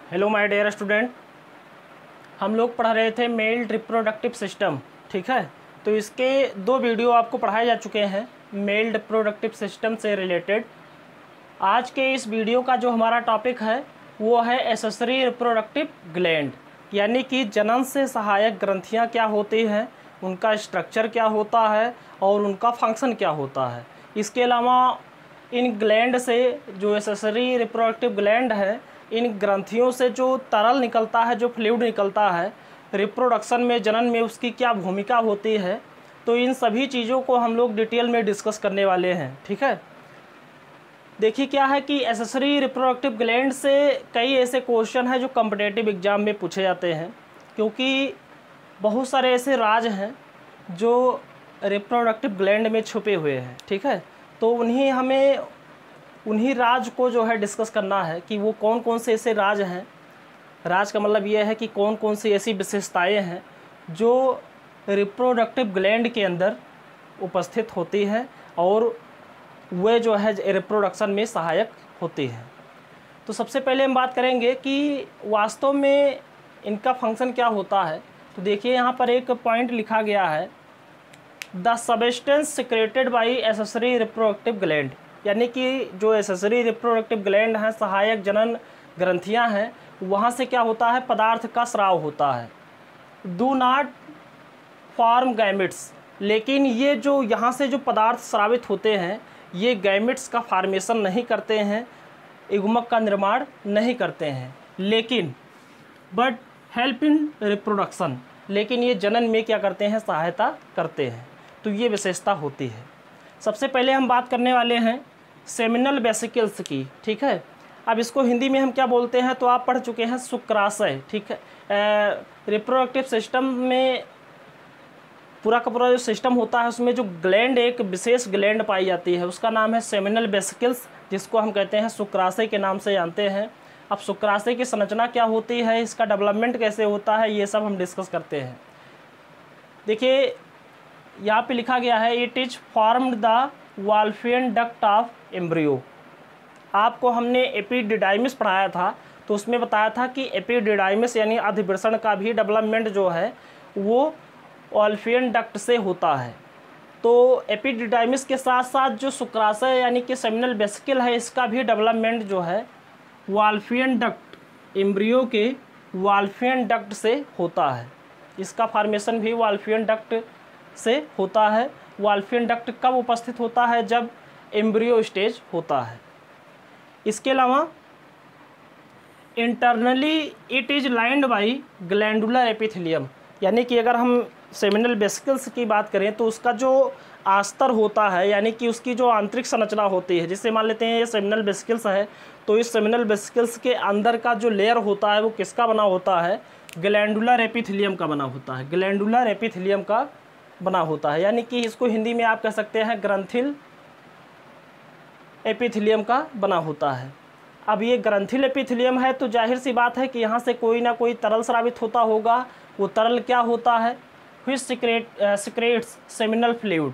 Hello my dear student, हम लोग पढ़ रहे थे मेल रिप्रोडक्टिव सिस्टम। ठीक है, तो इसके 2 वीडियो आपको पढ़ाए जा चुके हैं मेल रिप्रोडक्टिव सिस्टम से रिलेटेड। आज के इस वीडियो का जो हमारा टॉपिक है वो है एक्सेसरी रिप्रोडक्टिव ग्लैंड, यानी कि जनन से सहायक ग्रंथियां क्या होती हैं, उनका स्ट्रक्चर क्या होता है और उनका फंक्शन क्या होता है। इसके अलावा इन ग्लैंड से जो एक्सेसरी रिप्रोडक्टिव ग्लैंड है, इन ग्रंथियों से जो तरल निकलता है, जो फ्लूइड निकलता है रिप्रोडक्शन में, जनन में उसकी क्या भूमिका होती है, तो इन सभी चीज़ों को हम लोग डिटेल में डिस्कस करने वाले हैं। ठीक है, देखिए क्या है कि एक्सेसरी रिप्रोडक्टिव ग्लैंड से कई ऐसे क्वेश्चन हैं जो कॉम्पिटिटिव एग्जाम में पूछे जाते हैं, क्योंकि बहुत सारे ऐसे राज हैं जो रिप्रोडक्टिव ग्लैंड में छुपे हुए हैं। ठीक है, तो उन्हीं राज को जो है डिस्कस करना है कि वो कौन कौन से ऐसे राज हैं। राज का मतलब ये है कि कौन कौन सी ऐसी विशेषताएं हैं जो रिप्रोडक्टिव ग्लैंड के अंदर उपस्थित होती हैं और वे जो है रिप्रोडक्शन में सहायक होती हैं। तो सबसे पहले हम बात करेंगे कि वास्तव में इनका फंक्शन क्या होता है। तो देखिए यहाँ पर एक पॉइंट लिखा गया है, the substance secreted by accessory reproductive gland, यानी कि जो एक्सेसरी रिप्रोडक्टिव ग्लैंड हैं, सहायक जनन ग्रंथियां हैं, वहाँ से क्या होता है, पदार्थ का स्राव होता है। डू नॉट फॉर्म गैमेट्स, लेकिन ये जो यहाँ से जो पदार्थ स्रावित होते हैं ये गैमेट्स का फॉर्मेशन नहीं करते हैं, युग्मक का निर्माण नहीं करते हैं, लेकिन बट हेल्प इन रिप्रोडक्शन, लेकिन ये जनन में क्या करते हैं, सहायता करते हैं। तो ये विशेषता होती है। सबसे पहले हम बात करने वाले हैं सेमिनल वेसिकल्स की। ठीक है, अब इसको हिंदी में हम क्या बोलते हैं, तो आप पढ़ चुके हैं शुक्राशय। ठीक है, रिप्रोडक्टिव सिस्टम में पूरा का पूरा जो सिस्टम होता है उसमें जो ग्लैंड, एक विशेष ग्लैंड पाई जाती है, उसका नाम है सेमिनल वेसिकल्स, जिसको हम कहते हैं शुक्राशय के नाम से जानते हैं। अब शुक्राशय की संरचना क्या होती है, इसका डेवलपमेंट कैसे होता है, ये सब हम डिस्कस करते हैं। देखिए यहाँ पे लिखा गया है, it is formed the wolffian duct of embryo. आपको हमने एपिडिडाइमिस पढ़ाया था, तो उसमें बताया था कि एपिडिडाइमिस यानी अधिवृषण का भी डेवलपमेंट जो है वो वाल्फियन डक्ट से होता है। तो एपिडिडाइमिस के साथ साथ जो शुक्राशय यानी कि सेमिनल वेसिकल है, इसका भी डेवलपमेंट जो है वाल्फियन डक्ट, एम्ब्रियो के वाल्फियन डक्ट से होता है। इसका फॉर्मेशन भी वाल्फियन डक्ट से होता है। वाल्फियन डक्ट कब उपस्थित होता है, जब एम्ब्रियो स्टेज होता है। इसके अलावा internally it is lined by glandular epithelium, यानी कि अगर हम सेमिनल वेसिकल्स की बात करें तो उसका जो आस्तर होता है, यानी कि उसकी जो आंतरिक संरचना होती है, जिससे मान लेते हैं ये सेमिनल वेसिकल्स है, तो इस सेमिनल वेसिकल्स के अंदर का जो लेयर होता है वो किसका बना होता है, ग्लैंडुलर एपिथेलियम का बना होता है। ग्लैंडुलर एपिथेलियम का बना होता है, यानी कि इसको हिंदी में आप कह सकते हैं ग्रंथिल एपिथेलियम का बना होता है। अब ये ग्रंथिल एपिथेलियम है तो जाहिर सी बात है कि यहाँ से कोई ना कोई तरल स्रावित होता होगा। वो तरल क्या होता है, व्हिच सिक्रेट्स सेमिनल फ्लूइड।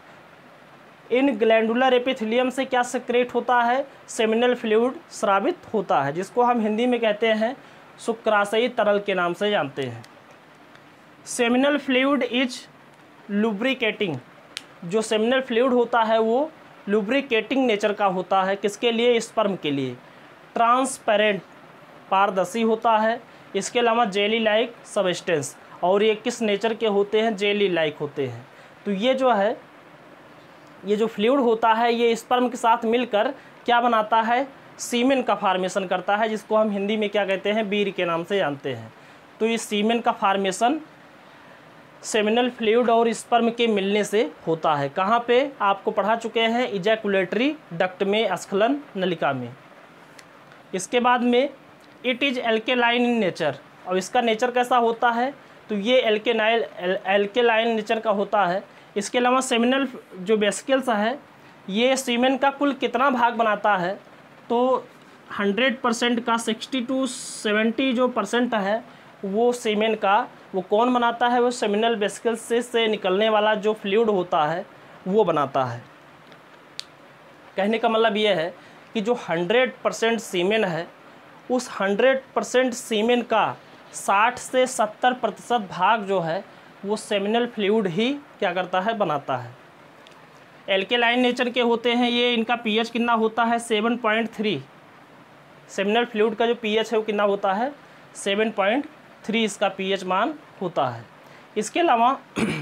इन ग्लैंडुलर एपिथेलियम से क्या सिक्रेट होता है, सेमिनल फ्लूइड स्रावित होता है, जिसको हम हिंदी में कहते हैं शुक्राशयी तरल के नाम से जानते हैं। सेमिनल फ्लूइड इज लुब्रिकेटिंग, जो सेमिनल फ्लूइड होता है वो लुब्रिकेटिंग नेचर का होता है। किसके लिए, स्पर्म के लिए। ट्रांसपेरेंट, पारदर्शी होता है। इसके अलावा जेली लाइक सब्सटेंस, और ये किस नेचर के होते हैं, जेली लाइक होते हैं। तो ये जो है, ये जो फ्लूइड होता है ये स्पर्म के साथ मिलकर क्या बनाता है, सीमेन का फॉर्मेशन करता है, जिसको हम हिंदी में क्या कहते हैं, बीर के नाम से जानते हैं। तो इस सीमेन का फॉर्मेशन सेमिनल फ्लूइड और स्पर्म के मिलने से होता है। कहाँ पे, आपको पढ़ा चुके हैं इजैकुलेटरी डक्ट में, स्खलन नलिका में। इसके बाद में it is alkaline in nature, और इसका नेचर कैसा होता है, तो ये एल्केलाइन नेचर का होता है। इसके अलावा सेमिनल जो वेसिकल्स है ये सीमेन का कुल कितना भाग बनाता है, तो 100% का 60 to 70 जो परसेंट है वो सीमेन का, वो कौन बनाता है, वो सेमिनल वेसिकल्स से निकलने वाला जो फ्लूइड होता है वो बनाता है। कहने का मतलब ये है कि जो 100% सीमेन है उस 100% सीमेन का 60 से 70% भाग जो है वो सेमिनल फ्लूइड ही क्या करता है, बनाता है। एल्केलाइन नेचर के होते हैं ये, इनका पीएच कितना होता है 7.3। सेमिनल फ्लूइड का जो पीएच है वो कितना होता है 7.3 इसका पीएच मान होता है। इसके अलावा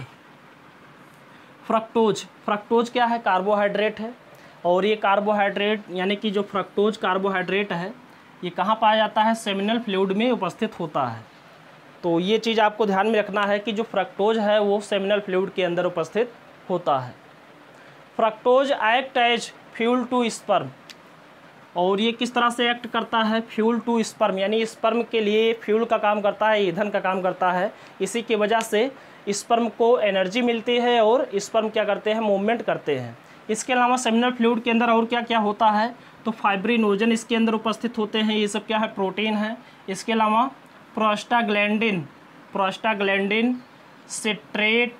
फ्रक्टोज क्या है, कार्बोहाइड्रेट है, और ये कार्बोहाइड्रेट यानी कि जो फ्रक्टोज कार्बोहाइड्रेट है ये कहाँ पाया जाता है, सेमिनल फ्लूइड में उपस्थित होता है। तो ये चीज़ आपको ध्यान में रखना है कि जो फ्रक्टोज है वो सेमिनल फ्लूइड के अंदर उपस्थित होता है। Fructose act as fuel to sperm, और ये किस तरह से एक्ट करता है, फ्यूल टू स्पर्म, यानी स्पर्म के लिए फ्यूल का काम करता है, ईंधन का काम करता है। इसी की वजह से स्पर्म को एनर्जी मिलती है और स्पर्म क्या करते हैं, मूवमेंट करते हैं। इसके अलावा सेमिनल फ्लूइड के अंदर और क्या क्या होता है, तो फाइब्रिनोजन इसके अंदर उपस्थित होते हैं, ये सब क्या है, प्रोटीन है। इसके अलावा prostaglandin, citrate,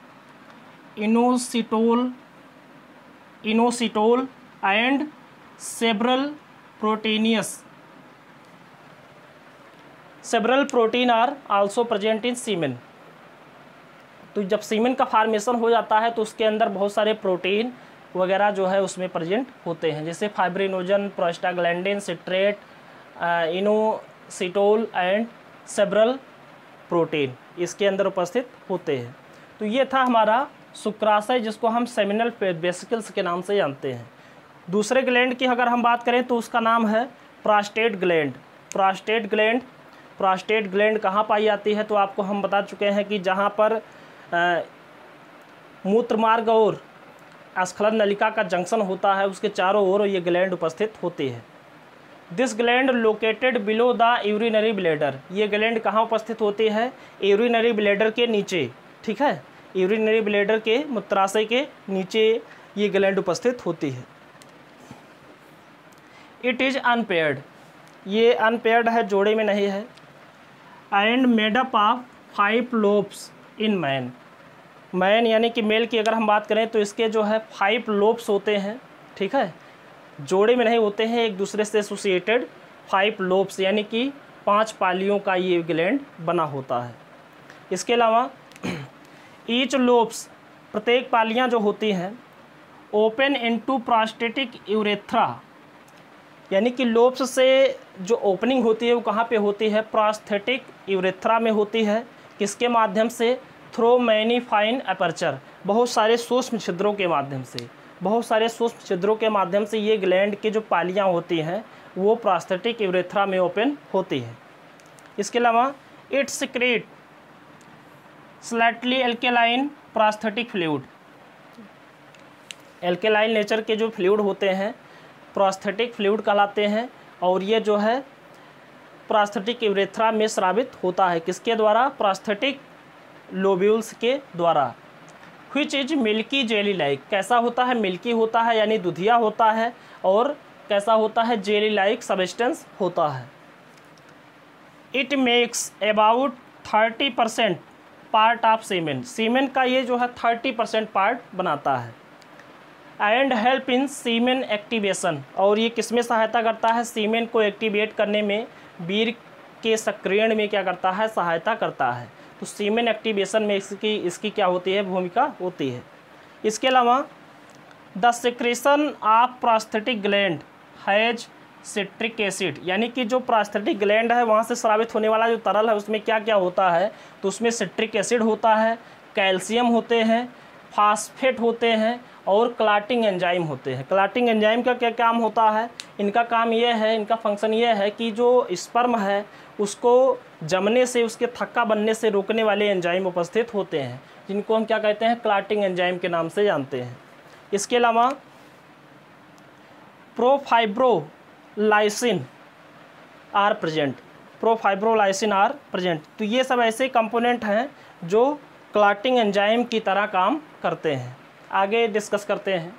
inositol and cerebral protein are also present in semen. तो जब सीमेन का फॉर्मेशन हो जाता है तो उसके अंदर बहुत सारे प्रोटीन वगैरह जो है उसमें प्रेजेंट होते हैं, जैसे fibrinogen, prostaglandin, citrate, inositol and cerebral protein इसके अंदर उपस्थित होते हैं। तो ये था हमारा शुक्राशय, जिसको हम सेमिनल वेसिकल्स के नाम से जानते हैं। दूसरे ग्लैंड की अगर हम बात करें तो उसका नाम है प्रोस्टेट ग्लैंड। प्रोस्टेट ग्लैंड कहाँ पाई जाती है, तो आपको हम बता चुके हैं कि जहाँ पर मूत्र मार्ग और स्खलन नलिका का जंक्शन होता है उसके चारों ओर ये ग्लैंड उपस्थित होती है। This gland located below the urinary bladder, ये ग्लैंड कहाँ उपस्थित होती है, यूरिनरी ब्लैडर के नीचे, ठीक है, यूरिनरी ब्लैडर के मूत्राशय के नीचे ये ग्लैंड उपस्थित होती है। इट इज़ अनपेयर्ड, ये अनपेयर्ड है, जोड़े में नहीं है। And made up of 5 lobes in man यानी कि मेल की अगर हम बात करें तो इसके जो है 5 लोब्स होते हैं, ठीक है, जोड़े में नहीं होते हैं, एक दूसरे से एसोसिएटेड 5 लोब्स यानी कि 5 पालियों का ये ग्लैंड बना होता है। इसके अलावा ईच लोब्स, प्रत्येक पालियाँ जो होती हैं, ओपन इनटू प्रोस्टेटिक यूरेथ्रा, यानी कि लोब्स से जो ओपनिंग होती है वो कहाँ पे होती है, प्रोस्थेटिक यूरेथ्रा में होती है। किसके माध्यम से, थ्रो मैनी फाइन अपर्चर, बहुत सारे सूक्ष्म छिद्रों के माध्यम से, बहुत सारे सूक्ष्म छिद्रों के माध्यम से ये ग्लैंड की जो पालियाँ होती हैं वो प्रोस्थेटिक यूरेथ्रा में ओपन होती है। इसके अलावा it secret slightly alkaline prosthetic fluid, alkaline nature के जो फ्लूइड होते हैं प्रोस्थेटिक फ्लूइड कहलाते हैं, और ये जो है प्रोस्थेटिक यूरेथ्रा में स्रावित होता है। किसके द्वारा, प्रोस्थेटिक लोब्यूल्स के द्वारा। Which is milky jelly like, कैसा होता है, मिल्की होता है यानी दूधिया होता है, और कैसा होता है, जेली लाइक सब्सटेंस होता है। It makes about 30% part of semen, semen का ये जो है 30% पार्ट बनाता है। And help in semen activation, और ये किसमें सहायता करता है, सीमेन को एक्टिवेट करने में, वीर्य के सक्रियण में क्या करता है, सहायता करता है। तो सीमेन एक्टिवेशन में इसकी क्या होती है, भूमिका होती है। इसके अलावा the secretion of prosthetic gland has citric acid, यानी कि जो प्रोस्थेटिक ग्लैंड है वहाँ से स्रावित होने वाला जो तरल है उसमें क्या क्या होता है, तो उसमें सिट्रिक एसिड होता है, कैल्शियम होते हैं, फास्फेट होते हैं और क्लॉटिंग एंजाइम होते हैं। क्लॉटिंग एंजाइम का क्या काम होता है, इनका काम ये है, इनका फंक्शन ये है कि जो स्पर्म है उसको जमने से, उसके थक्का बनने से रोकने वाले एंजाइम उपस्थित होते हैं, जिनको हम क्या कहते हैं, क्लॉटिंग एंजाइम के नाम से जानते हैं। इसके अलावा प्रोफाइब्रोलाइसिन आर प्रेजेंट, तो ये सब ऐसे कंपोनेंट हैं जो क्लॉटिंग एंजाइम की तरह काम करते हैं। आगे डिस्कस करते हैं।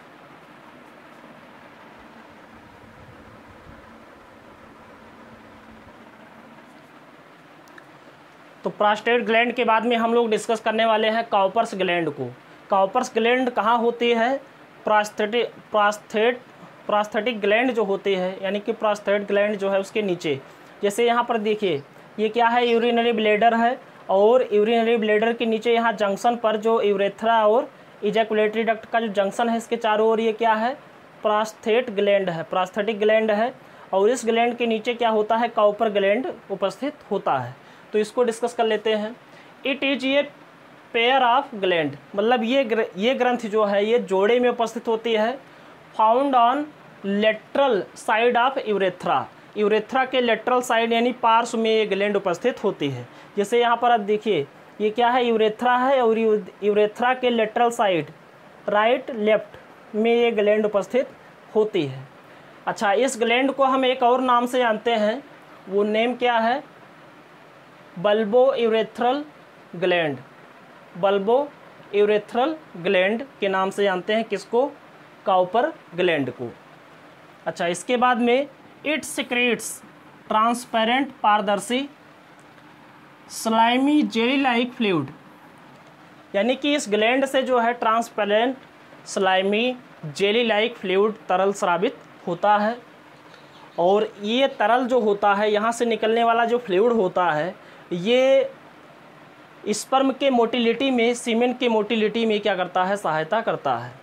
तो प्रोस्टेट ग्लैंड के बाद में हम लोग डिस्कस करने वाले हैं काउपर्स ग्लैंड को। काउपर्स ग्लैंड कहाँ होती है, प्रोस्थेटिक ग्लैंड जो होती है, यानी कि प्रोस्थेट ग्लैंड जो है उसके नीचे, जैसे यहाँ पर देखिए ये क्या है, यूरिनरी ब्लैडर है, और यूरिनरी ब्लैडर के नीचे यहाँ जंक्शन पर जो यूरेथ्रा और इजैकुलेटरी डक्ट का जो जंक्शन है, इसके चारों ओर ये क्या है, प्रोस्थेट ग्लैंड है, प्रोस्थेटिक ग्लैंड है। और इस ग्लैंड के नीचे क्या होता है, काउपर ग्लैंड उपस्थित होता है। तो इसको डिस्कस कर लेते हैं। इट इज ये पेयर ऑफ ग्लैंड, मतलब ये ग्रंथि जो है ये जोड़े में उपस्थित होती है। Found on lateral side of urethra, urethra के लेटरल साइड यानी पार्श्व में ये ग्लैंड उपस्थित होती है। जैसे यहाँ पर आप देखिए ये क्या है, यूरेथ्रा है, और यूरेथ्रा के लेटरल साइड राइट लेफ्ट में ये ग्लैंड उपस्थित होती है। अच्छा, इस ग्लैंड को हम एक और नाम से जानते हैं, वो नेम क्या है, bulbourethral gland, bulbourethral gland के नाम से जानते हैं किसको, काउपर ग्लैंड को। अच्छा, इसके बाद में इट सिक्रेट्स ट्रांसपेरेंट पारदर्शी स्लाइमी जेली लाइक फ्लूइड, यानी कि इस ग्लैंड से जो है transparent slimy jelly like fluid तरल स्रावित होता है। और ये तरल जो होता है, यहाँ से निकलने वाला जो फ्लूइड होता है, ये स्पर्म के मोटिलिटी में, सीमेन के मोटिलिटी में क्या करता है, सहायता करता है।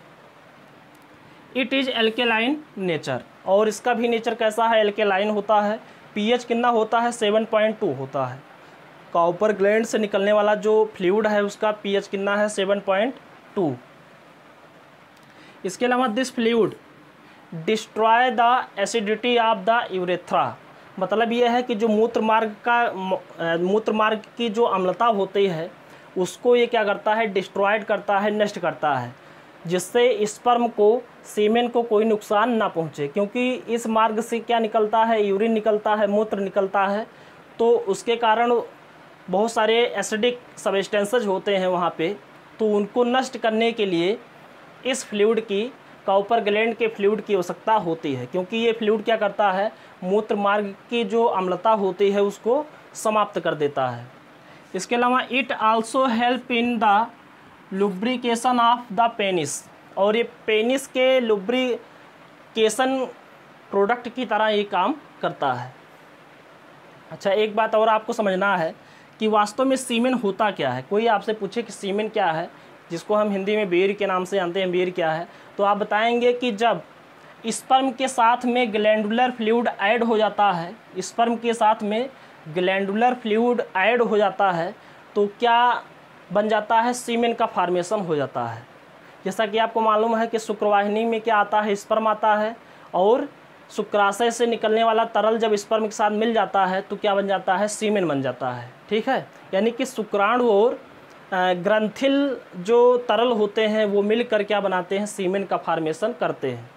इट इज़ एल्केलाइन नेचर, और इसका भी नेचर कैसा है, एल्केलाइन होता है। पीएच कितना होता है, 7.2 होता है। काउपर ग्लैंड से निकलने वाला जो फ्लूइड है उसका पीएच कितना है, 7.2। इसके अलावा this fluid destroy the acidity of the urethra, मतलब ये है कि जो मूत्र मार्ग की जो अम्लता होती है उसको ये क्या करता है, डिस्ट्रॉयड करता है, नष्ट करता है, जिससे स्पर्म को, सीमेन को कोई नुकसान ना पहुँचे। क्योंकि इस मार्ग से क्या निकलता है, यूरिन निकलता है, मूत्र निकलता है, तो उसके कारण बहुत सारे एसिडिक सब्सटेंसेज होते हैं वहाँ पे, तो उनको नष्ट करने के लिए इस फ्लूइड की, काउपर ग्लैंड के फ्लूइड की आवश्यकता होती है। क्योंकि ये फ्लूइड क्या करता है, मूत्र मार्ग की जो अम्लता होती है उसको समाप्त कर देता है। इसके अलावा it also help in the lubrication of the penis, और ये पेनिस के लुब्रिकेशन प्रोडक्ट की तरह ये काम करता है। अच्छा, एक बात और आपको समझना है कि वास्तव में सीमेन होता क्या है। कोई आपसे पूछे कि सीमेन क्या है, जिसको हम हिंदी में बेर के नाम से जानते हैं, बेर क्या है, तो आप बताएंगे कि जब स्पर्म के साथ में ग्लैंडुलर फ्लूइड ऐड हो जाता है, स्पर्म के साथ में ग्लैंडुलर फ्लूइड ऐड हो जाता है, तो क्या बन जाता है, सीमेन का फॉर्मेशन हो जाता है। जैसा कि आपको मालूम है कि शुक्रवाहिनी में क्या आता है, स्पर्म आता है, और शुक्राशय से निकलने वाला तरल जब स्पर्म के साथ मिल जाता है तो क्या बन जाता है, सीमेन बन जाता है। ठीक है, यानी कि शुक्राणु और ग्रंथिल जो तरल होते हैं वो मिलकर क्या बनाते हैं, सीमेन का फॉर्मेशन करते हैं।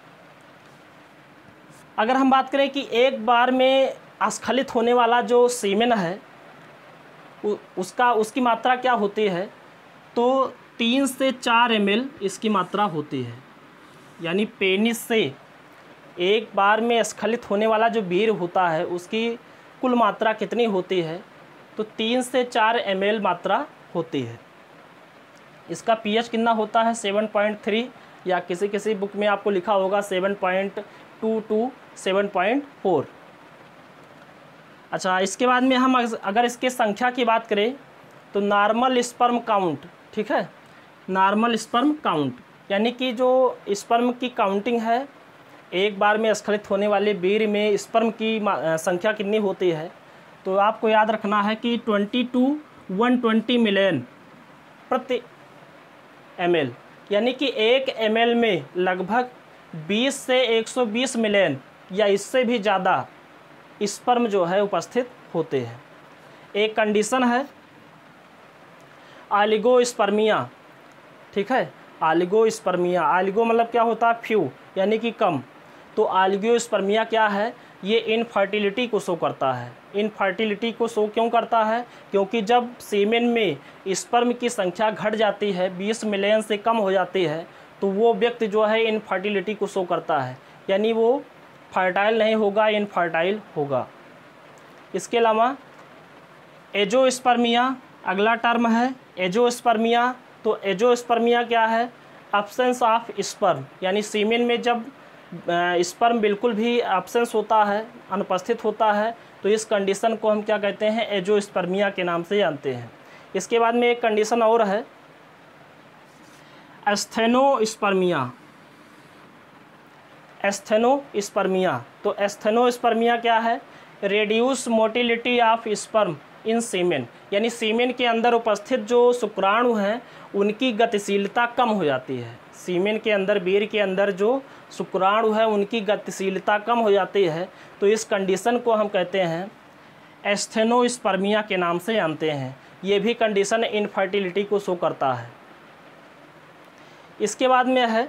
अगर हम बात करें कि एक बार में स्खलित होने वाला जो सीमेन है उसकी मात्रा क्या होती है, तो 3 से 4 ml इसकी मात्रा होती है। यानी पेनिस से एक बार में स्खलित होने वाला जो वीर्य होता है उसकी कुल मात्रा कितनी होती है, तो 3 से 4 ml मात्रा होती है। इसका पीएच कितना होता है, 7.3, या किसी किसी बुक में आपको लिखा होगा 7.2 to 7.4। अच्छा, इसके बाद में हम अगर इसके संख्या की बात करें तो नॉर्मल स्पर्म काउंट, ठीक है, नॉर्मल स्पर्म काउंट यानी कि जो स्पर्म की काउंटिंग है, एक बार में स्खलित होने वाले वीर्य में स्पर्म की संख्या कितनी होती है, तो आपको याद रखना है कि 20 to 120 मिलियन प्रति ml, यानी कि 1 ml में लगभग 20 से 120 मिलियन या इससे भी ज़्यादा स्पर्म जो है उपस्थित होते हैं। एक कंडीशन है ऑलिगोस्पर्मिया, ठीक है, ऑलिगोस्पर्मिया, ऑलिगो मतलब क्या होता है, फ्यू, यानी कि कम। तो ऑलिगोस्पर्मिया क्या है, ये इनफर्टिलिटी को शो करता है। इनफर्टिलिटी को शो क्यों करता है, क्योंकि जब सीमेन में स्पर्म की संख्या घट जाती है, 20 मिलियन से कम हो जाती है, तो वो व्यक्ति जो है इनफर्टिलिटी को शो करता है, यानी वो फर्टाइल नहीं होगा, इनफर्टाइल होगा। इसके अलावा एजोस्पर्मिया अगला टर्म है, एजोस्पर्मिया। तो एजोस्पर्मिया क्या है, एब्सेंस ऑफ स्पर्म, यानी सीमेन में जब स्पर्म बिल्कुल भी एब्सेंस होता है, अनुपस्थित होता है, तो इस कंडीशन को हम क्या कहते हैं, एजोस्पर्मिया के नाम से जानते हैं। इसके बाद में एक कंडीशन और है, एस्थेनोस्पर्मिया। एस्थेनोस्पर्मिया, तो एस्थेनोस्पर्मिया क्या है, reduce motility of sperm in semen, यानी सीमेन के अंदर उपस्थित जो शुक्राणु हैं उनकी गतिशीलता कम हो जाती है। सीमेन के अंदर, वीर्य के अंदर जो शुक्राणु है उनकी गतिशीलता कम हो जाती है, तो इस कंडीशन को हम कहते हैं एस्थेनोस्पर्मिया के नाम से जानते हैं। ये भी कंडीशन इनफर्टिलिटी को शो करता है। इसके बाद में है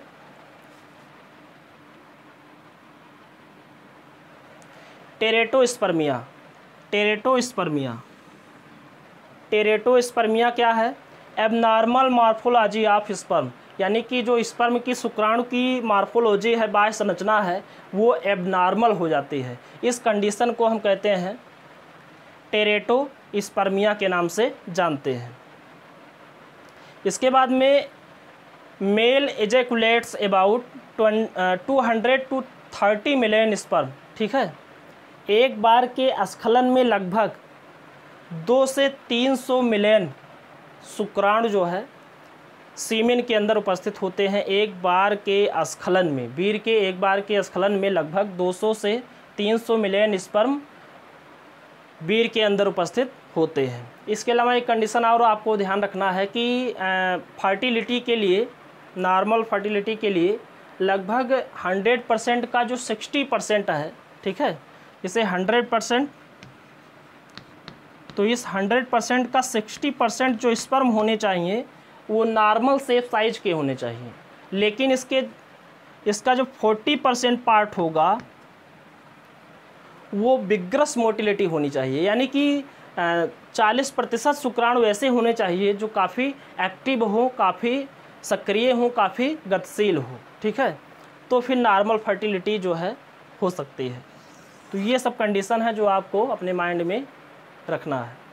टेरेटोस्पर्मिया। टेरेटोस्पर्मिया, टेरेटोस्पर्मिया क्या है, एबनॉर्मल मॉर्फोलॉजी ऑफ स्पर्म, यानी कि जो स्पर्म की शुक्राणु की मॉर्फोलॉजी है, बाह्य संरचना है, वो एबनॉर्मल हो जाती है। इस कंडीशन को हम कहते हैं टेरेटोस्पर्मिया के नाम से जानते हैं। इसके बाद में male ejaculates about 200 to 30 million sperm, ठीक है। एक बार के स्खलन में लगभग 2 से 300 मिलियन शुक्राणु जो है सीमेन के अंदर उपस्थित होते हैं। एक बार के स्खलन में, वीर्य के एक बार के स्खलन में लगभग 200 से 300 मिलियन स्पर्म वीर्य के अंदर उपस्थित होते हैं। इसके अलावा एक कंडीशन और आपको ध्यान रखना है कि फर्टिलिटी के लिए, नॉर्मल फर्टिलिटी के लिए लगभग 100% का जो 60% है, ठीक है, इसे 100%, तो इस 100% का 60% जो स्पर्म होने चाहिए वो नॉर्मल शेप साइज के होने चाहिए, लेकिन इसका जो 40% पार्ट होगा वो विग्रस मोटिलिटी होनी चाहिए, यानी कि 40% शुक्राणु ऐसे होने चाहिए जो काफ़ी एक्टिव हो, काफ़ी सक्रिय हो, काफ़ी गतिशील हो, ठीक है, तो फिर नॉर्मल फर्टिलिटी जो है हो सकती है। तो ये सब कंडीशन है जो आपको अपने माइंड में रखना है।